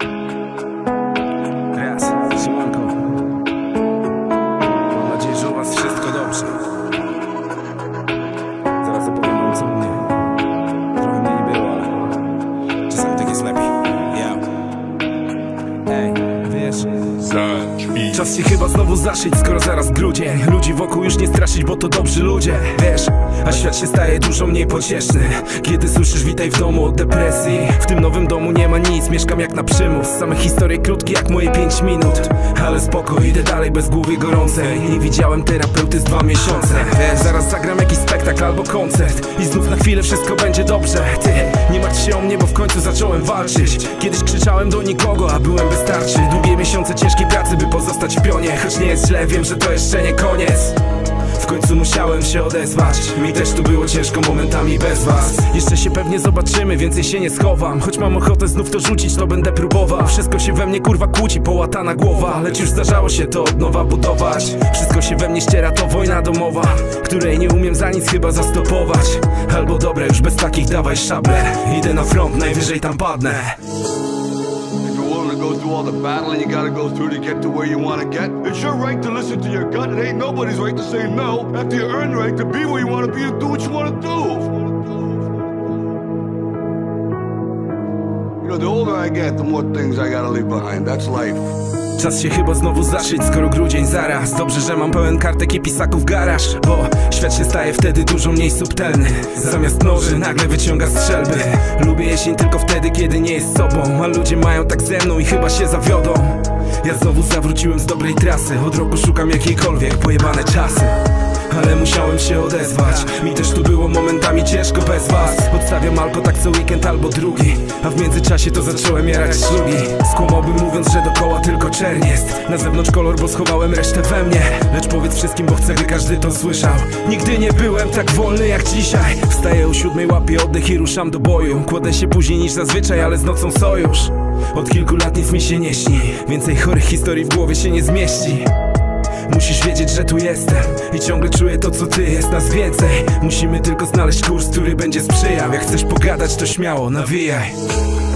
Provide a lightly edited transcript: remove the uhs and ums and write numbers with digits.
Raz, siemanko. Mam nadzieję, że u was wszystko dobrze. Zaraz opowiem wam co u mnie. Trochę mnie nie było, ale czasami tak jest lepiej. Ej, wiesz, czas się chyba znowu zaszyć, skoro zaraz grudzień. Ludzi wokół już nie straszyć, bo to dobrzy ludzie, wiesz. A świat się staje dużo mniej pocieszny, kiedy słyszysz witaj w domu od depresji. W tym nowym domu nie ma nic, mieszkam jak na przymus. Same historie krótkie jak moje 5 minut. Ale spoko, idę dalej bez głowy gorącej. Nie widziałem terapeuty z 2 miesiące. Zaraz zagram jakiś spektakl albo koncert i znów na chwilę wszystko będzie dobrze. Ty, nie martw się o mnie, bo w końcu zacząłem walczyć. Kiedyś krzyczałem do nikogo, a byłem bez tarczy. Długie miesiące ciężkiej pracy, by pozostać w pionie. Choć nie jest źle, wiem, że to jeszcze nie koniec. W końcu musiałem się odezwać. Mi też tu było ciężko momentami bez was. Jeszcze się pewnie zobaczymy, więcej się nie schowam. Choć mam ochotę znów to rzucić, to będę próbował. Wszystko się we mnie kurwa kłóci, połatana głowa. Lecz już zdarzało się to od nowa budować. Wszystko się we mnie ściera, to wojna domowa, której nie umiem za nic chyba zastopować. Albo dobra, już bez takich dawaj szable. Idę na front, najwyżej tam padnę. Go through all the battling you gotta go through to get to where you wanna get. It's your right to listen to your gut. It ain't nobody's right to say no. After you earn the right to be where you wanna be and do what you wanna do. You know, the older I get, the more things I gotta leave behind. That's life. Czas się chyba znowu zaszyć, skoro grudzień zaraz. Dobrze, że mam pełen kartek i pisaków garaż, bo świat się staje wtedy dużo mniej subtelny. Zamiast noży nagle wyciąga strzelby. Lubię jesień tylko wtedy, kiedy nie jest sobą. A ludzie mają tak ze mną i chyba się zawiodą. Ja znowu zawróciłem z dobrej trasy. Od roku szukam jakiejkolwiek pojebane czasy. Ale musiałem się odezwać. Mi też tu było momentami ciężko bez was. Odstawiam alko tak co weekend albo drugi, a w międzyczasie to zacząłem jarać szlugi. Skłamałbym mówiąc, że dookoła tylko czerń jest. Na zewnątrz kolor, bo schowałem resztę we mnie. Lecz powiedz wszystkim, bo chcę, by każdy to słyszał. Nigdy nie byłem tak wolny jak dzisiaj. Wstaję o 7, łapię oddech i ruszam do boju. Kładę się później niż zazwyczaj, ale z nocą sojusz. Od kilku lat nic mi się nie śni. Więcej chorych historii w głowie się nie zmieści. Musisz wiedzieć, że tu jestem i ciągle czuję to co ty, jest nas więcej. Musimy tylko znaleźć kurs, który będzie sprzyjał. Jak chcesz pogadać, to śmiało nawijaj.